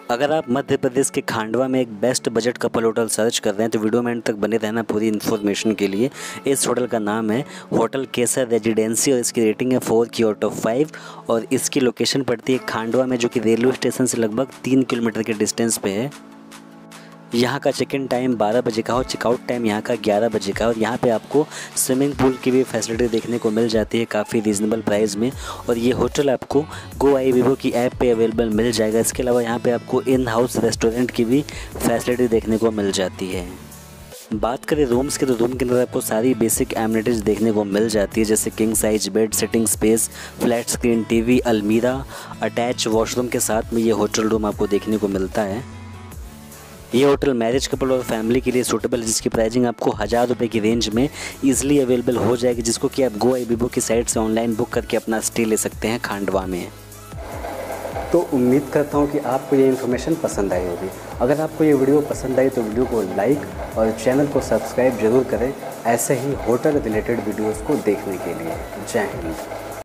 अगर आप मध्य प्रदेश के खांडवा में एक best budget couple hotel search कर रहे हैं तो वीडियो में एंड तक बने रहना पूरी इन्फॉर्मेशन के लिए। इस होटल का नाम है होटल केसर रेजिडेंसी और इसकी रेटिंग है 4 की आउट ऑफ 5 और इसकी लोकेशन पड़ती है खांडवा में, जो कि रेलवे स्टेशन से लगभग 3 किलोमीटर के डिस्टेंस पे है। यहाँ का चेक इन टाइम 12 बजे का और चेकआउट टाइम यहाँ का 11 बजे का और यहाँ पे आपको स्विमिंग पूल की भी फैसिलिटी देखने को मिल जाती है काफ़ी रीज़नेबल प्राइस में। और ये होटल आपको GoIbibo की ऐप पे अवेलेबल मिल जाएगा। इसके अलावा यहाँ पे आपको इन हाउस रेस्टोरेंट की भी फैसिलिटी देखने को मिल जाती है। बात करें रूम्स की तो रूम के अंदर आपको सारी बेसिक एमिनिटीज़ देखने को मिल जाती है, जैसे king size bed, sitting space, flat screen TV, अलमीरा, अटैच वॉशरूम के साथ में ये होटल रूम आपको देखने को मिलता है। ये होटल मैरिज कपल और फैमिली के लिए सूटेबल है, जिसकी प्राइसिंग आपको 1000 रुपये की रेंज में ईजिली अवेलेबल हो जाएगी, जिसको कि आप GoIbibo की साइट से ऑनलाइन बुक करके अपना स्टे ले सकते हैं खांडवा में। तो उम्मीद करता हूँ कि आपको ये इन्फॉर्मेशन पसंद आई होगी। अगर आपको ये वीडियो पसंद आई तो वीडियो को लाइक और चैनल को सब्सक्राइब जरूर करें ऐसे ही होटल रिलेटेड वीडियोज़ को देखने के लिए। जय हिंद।